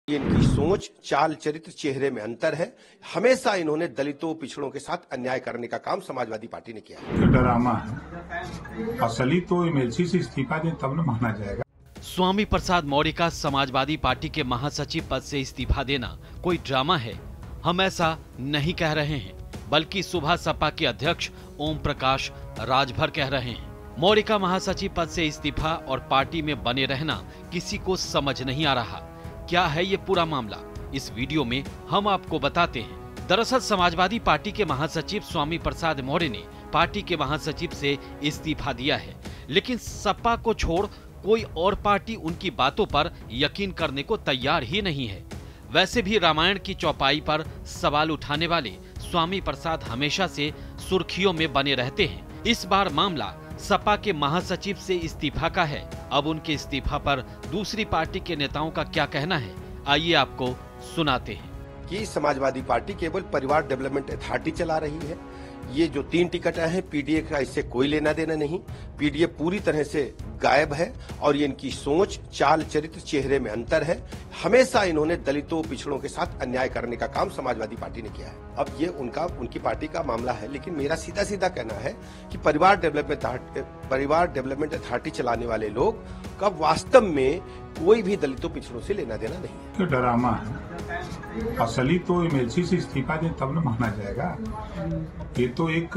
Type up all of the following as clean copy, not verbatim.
इनकी सोच, चाल, चरित्र, चेहरे में अंतर है। हमेशा इन्होंने दलितों, पिछड़ों के साथ अन्याय करने का काम समाजवादी पार्टी ने किया है। ड्रामा है, असली तो एमएलसी से इस्तीफा दें तब न माना जाएगा। स्वामी प्रसाद मौर्य का समाजवादी पार्टी के महासचिव पद से इस्तीफा देना कोई ड्रामा है, हम ऐसा नहीं कह रहे हैं, बल्कि सुबह सपा के अध्यक्ष ओम प्रकाश राजभर कह रहे हैं। मौर्य का महासचिव पद से इस्तीफा और पार्टी में बने रहना किसी को समझ नहीं आ रहा। क्या है ये पूरा मामला, इस वीडियो में हम आपको बताते हैं। दरअसल समाजवादी पार्टी के महासचिव स्वामी प्रसाद मौर्य ने पार्टी के महासचिव से इस्तीफा दिया है, लेकिन सपा को छोड़ कोई और पार्टी उनकी बातों पर यकीन करने को तैयार ही नहीं है। वैसे भी रामायण की चौपाई पर सवाल उठाने वाले स्वामी प्रसाद हमेशा से सुर्खियों में बने रहते हैं। इस बार मामला सपा के महासचिव से इस्तीफा का है। अब उनके इस्तीफा पर दूसरी पार्टी के नेताओं का क्या कहना है, आइए आपको सुनाते हैं। कि समाजवादी पार्टी केवल परिवार डेवलपमेंट अथॉरिटी चला रही है। ये जो 3 टिकट हैं, पीडीए का इससे कोई लेना देना नहीं। पीडीए पूरी तरह से गायब है और ये इनकी सोच, चाल, चरित्र, चेहरे में अंतर है। हमेशा इन्होंने दलितों, पिछड़ों के साथ अन्याय करने का काम समाजवादी पार्टी ने किया है। अब ये उनकी पार्टी का मामला है, लेकिन मेरा सीधा सीधा कहना है कि परिवार डेवलपमेंट अथॉरिटी चलाने वाले लोग का वास्तव में कोई भी दलितों, पिछड़ों से लेना देना नहीं है। ड्रामा है, असली तो एमएलसी से इस्तीफा दें तब न माना जाएगा। ये तो एक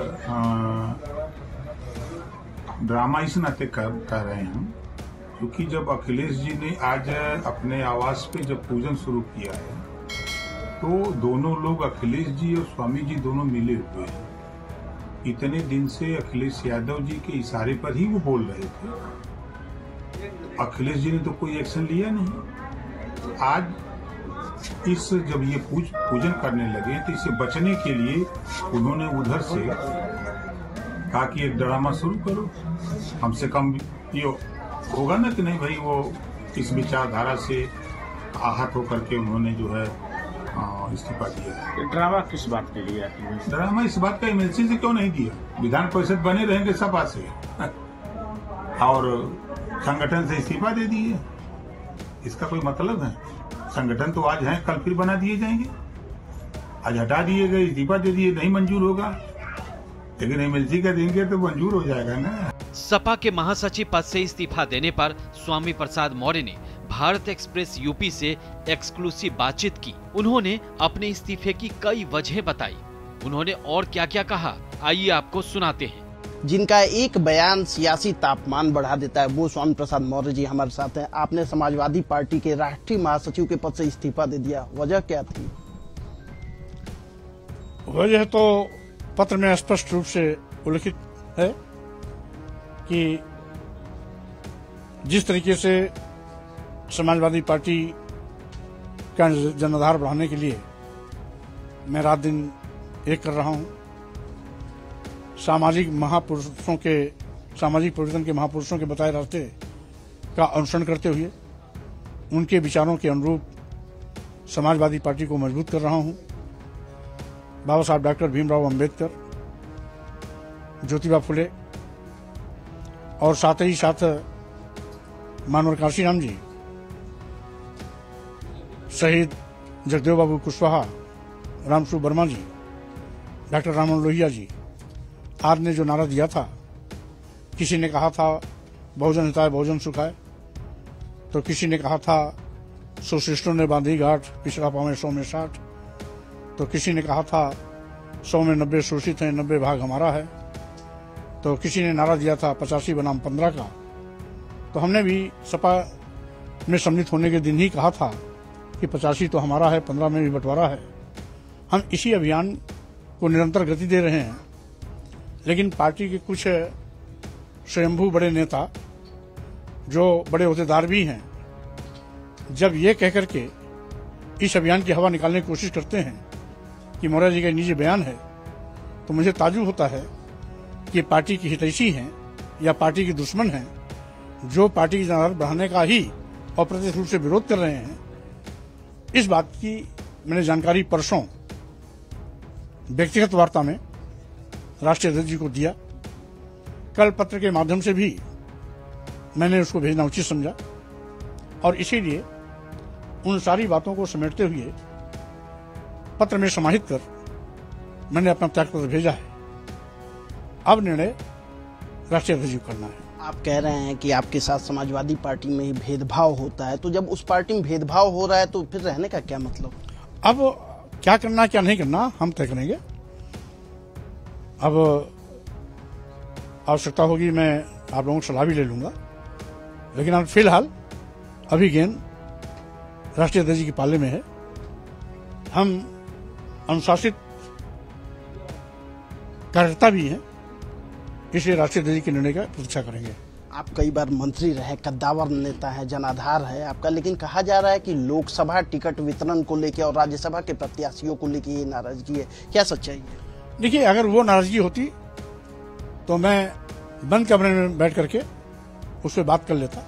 ड्रामा इस नाते कह रहे हैं हम, क्योंकि जब अखिलेश जी ने आज अपने आवास पे जब पूजन शुरू किया है, तो दोनों लोग, अखिलेश जी और स्वामी जी दोनों मिले हुए हैं। इतने दिन से अखिलेश यादव जी के इशारे पर ही वो बोल रहे थे। अखिलेश जी ने तो कोई एक्शन लिया नहीं। आज जब ये पूजन करने लगे तो इससे बचने के लिए उन्होंने उधर से कहा कि एक ड्रामा शुरू करो, हमसे कम ये होगा ना कि नहीं भाई, वो इस विचारधारा से आहत होकर के उन्होंने जो है इस्तीफा दिया। ड्रामा किस बात के लिए? ड्रामा इस बात का एमएलसी से क्यों नहीं दिया? विधान परिषद बने रहेंगे सपा से और संगठन से इस्तीफा दे दिए, इसका कोई मतलब है? संगठन तो आज है, कल फिर बना दिए जाएंगे। आज हटा दिए गए, इस्तीफा दे दिए, नहीं मंजूर होगा, लेकिन एमएलसी का देंगे तो मंजूर हो जाएगा ना। सपा के महासचिव पद से इस्तीफा देने पर स्वामी प्रसाद मौर्य ने भारत एक्सप्रेस यूपी से एक्सक्लूसिव बातचीत की। उन्होंने अपने इस्तीफे की कई वजह बताई। उन्होंने और क्या क्या कहा, आइए आपको सुनाते हैं। जिनका एक बयान सियासी तापमान बढ़ा देता है, वो स्वामी प्रसाद मौर्य जी हमारे साथ हैं। आपने समाजवादी पार्टी के राष्ट्रीय महासचिव के पद से इस्तीफा दे दिया, वजह क्या थी? वजह तो पत्र में स्पष्ट रूप से उल्लिखित है कि जिस तरीके से समाजवादी पार्टी का जनाधार बढ़ाने के लिए मैं रात दिन एक कर रहा हूं। सामाजिक परिवर्तन के महापुरुषों के बताए रास्ते का अनुसरण करते हुए उनके विचारों के अनुरूप समाजवादी पार्टी को मजबूत कर रहा हूं। बाबा साहब डॉक्टर भीमराव अंबेडकर, ज्योतिबा फुले और साथ ही साथ मानवर काशीराम जी, शहीद जगदेव बाबू कुशवाहा, रामसू वर्मा जी, डॉक्टर रामन लोहिया जी आदि ने जो नारा दिया था, किसी ने कहा था बहुजन हिताय बहुजन सुखाय, तो किसी ने कहा था सोशिस्टों ने बांधी गांठ, पिछड़ा पावे 100 में 60, तो किसी ने कहा था 100 में 90 शोषित हैं, 90 भाग हमारा है, तो किसी ने नारा दिया था 85 बनाम 15 का। तो हमने भी सपा में सम्मिलित होने के दिन ही कहा था कि 85 तो हमारा है, 15 में भी बंटवारा है। हम इसी अभियान को निरंतर गति दे रहे हैं, लेकिन पार्टी के कुछ स्वयंभू बड़े नेता जो बड़े ओहदेदार भी हैं, जब ये कहकर के इस अभियान की हवा निकालने की कोशिश करते हैं कि मौर्य जी का निजी बयान है, तो मुझे ताज्जुब होता है कि पार्टी की हितैषी हैं या पार्टी के दुश्मन हैं, जो पार्टी की जनाधार बढ़ाने का ही अप्रत्यक्ष रूप से विरोध कर रहे हैं। इस बात की मैंने जानकारी परसों व्यक्तिगत वार्ता में राष्ट्रीय अध्यक्ष जी को दिया। कल पत्र के माध्यम से भी मैंने उसको भेजना उचित समझा और इसीलिए उन सारी बातों को समेटते हुए पत्र में समाहित कर मैंने अपना त्यागपत्र भेजा है। अब निर्णय राष्ट्रीय अध्यक्ष करना है। आप कह रहे हैं कि आपके साथ समाजवादी पार्टी में ही भेदभाव होता है, तो जब उस पार्टी में भेदभाव हो रहा है तो फिर रहने का क्या मतलब? अब क्या करना क्या नहीं करना हम तय करेंगे। अब आवश्यकता होगी मैं आप लोगों की सलाह भी ले लूंगा, लेकिन अब फिलहाल अभी गेंद राष्ट्रीय अध्यक्ष के पाले में है। हम अनुशासित कार्यकर्ता भी हैं, इसलिए राष्ट्रीय अध्यक्ष के निर्णय का प्रतीक्षा करेंगे। आप कई बार मंत्री रहे, कद्दावर नेता है, जनाधार है आपका, लेकिन कहा जा रहा है कि लोकसभा टिकट वितरण को लेकर और राज्यसभा के प्रत्याशियों को लेकर ये नाराजगी है, क्या सच्चाई है? देखिए, अगर वो नाराजगी होती तो मैं बंद कमरे में बैठ करके उस पर बात कर लेता।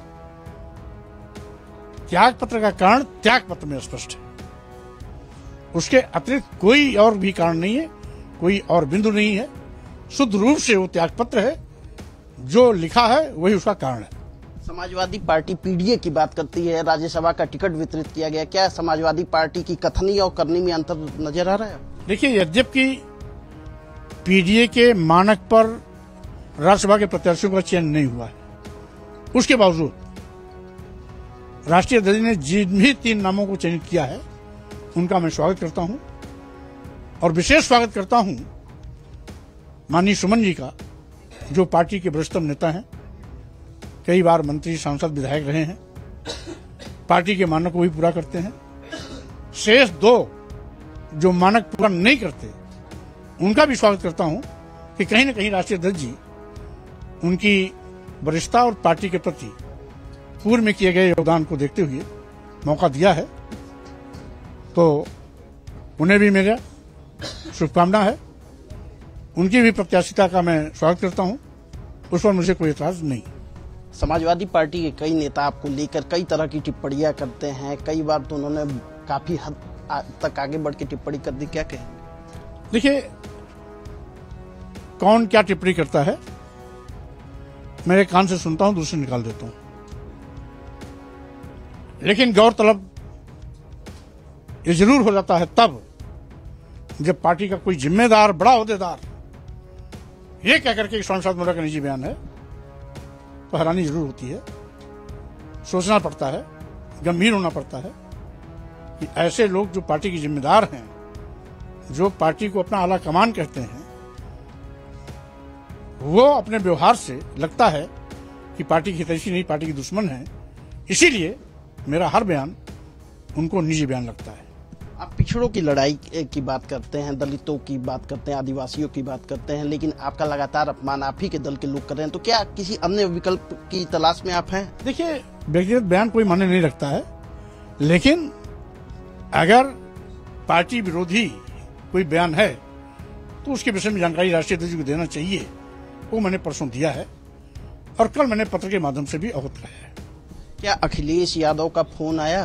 त्याग पत्र का कारण त्याग पत्र में स्पष्ट है, उसके अतिरिक्त कोई और भी कारण नहीं है, कोई और बिंदु नहीं है। शुद्ध रूप से वो त्याग पत्र है, जो लिखा है वही उसका कारण है। समाजवादी पार्टी पीडीए की बात करती है, राज्यसभा का टिकट वितरित किया गया, क्या समाजवादी पार्टी की कथनी और करनी में अंतर नजर आ रहा है? देखिए, यद्यपि पीडीए के मानक पर राज्यसभा के प्रत्याशियों का चयन नहीं हुआ है, उसके बावजूद राष्ट्रीय अध्यक्ष ने जिन भी 3 नामों को चयनित किया है उनका मैं स्वागत करता हूं, और विशेष स्वागत करता हूं माननीय सुमन जी का, जो पार्टी के वरिष्ठतम नेता हैं, कई बार मंत्री, सांसद, विधायक रहे हैं, पार्टी के मानक को भी पूरा करते हैं। शेष 2 जो मानक पूरा नहीं करते उनका भी स्वागत करता हूं कि कहीं न कहीं राष्ट्रीय अध्यक्ष जी उनकी वरिष्ठता और पार्टी के प्रति पूर्व में किए गए योगदान को देखते हुए मौका दिया है, तो उन्हें भी मेरा शुभकामना है। उनकी भी प्रत्याशिता का मैं स्वागत करता हूं, उस पर मुझे कोई एतराज नहीं। समाजवादी पार्टी के कई नेता आपको लेकर कई तरह की टिप्पणियां करते हैं, कई बार तो उन्होंने काफी हद तक आगे बढ़ के टिप्पणी कर दी, क्या कहेंगे? देखिए, कौन क्या टिप्पणी करता है मेरे कान से सुनता हूं, दूसरे निकाल देता हूं, लेकिन गौरतलब ये जरूर हो जाता है तब जब पार्टी का कोई जिम्मेदार बड़ा ओहदेदार ये कह करके स्वामी प्रसाद मौर्य का निजी बयान है, तो हैरानी जरूर होती है। सोचना पड़ता है, गंभीर होना पड़ता है कि ऐसे लोग जो पार्टी के जिम्मेदार हैं, जो पार्टी को अपना आला कमान कहते हैं, वो अपने व्यवहार से लगता है कि पार्टी की हितैषी नहीं, पार्टी की दुश्मन है। इसीलिए मेरा हर बयान उनको निजी बयान लगता है। आप पिछड़ों की लड़ाई की बात करते हैं, दलितों की बात करते हैं, आदिवासियों की बात करते हैं, लेकिन आपका लगातार अपमान आप ही के दल के लोग कर रहे हैं, तो क्या किसी अन्य विकल्प की तलाश में आप हैं? देखिए, व्यक्तिगत बयान कोई मान्य नहीं रखता है, लेकिन अगर पार्टी विरोधी कोई बयान है तो उसके विषय में जानकारी राष्ट्रीय अध्यक्ष को देना चाहिए। वो मैंने परसों दिया है और कल मैंने पत्र के माध्यम से भी अवगत कराया है। क्या अखिलेश यादव का फोन आया?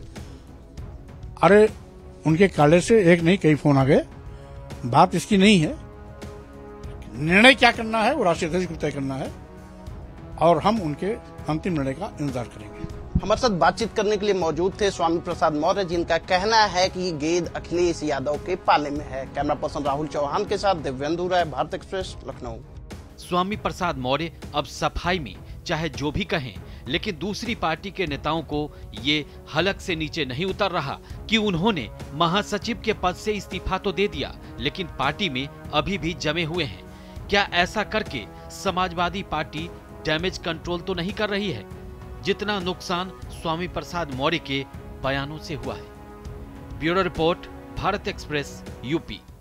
अरे, उनके काले से एक नहीं कई फोन आ गए। बात इसकी नहीं है, निर्णय क्या करना है वो राष्ट्रीय अध्यक्ष को तय करना है, और हम उनके अंतिम निर्णय का इंतजार करेंगे। हमारे साथ बातचीत करने के लिए मौजूद थे स्वामी प्रसाद मौर्य, जिनका कहना है कि गेंद अखिलेश यादव के पाले में है। कैमरा पर्सन राहुल चौहान के साथ दिव्येंदु राय, भारत एक्सप्रेस, लखनऊ। स्वामी प्रसाद मौर्य अब सफाई में चाहे जो भी कहें, लेकिन दूसरी पार्टी के नेताओं को ये हलक से नीचे नहीं उतर रहा कि उन्होंने महासचिव के पद से इस्तीफा तो दे दिया, लेकिन पार्टी में अभी भी जमे हुए हैं। क्या ऐसा करके समाजवादी पार्टी डैमेज कंट्रोल तो नहीं कर रही है, जितना नुकसान स्वामी प्रसाद मौर्य के बयानों से हुआ है? Bureau report, Bharat express, UP.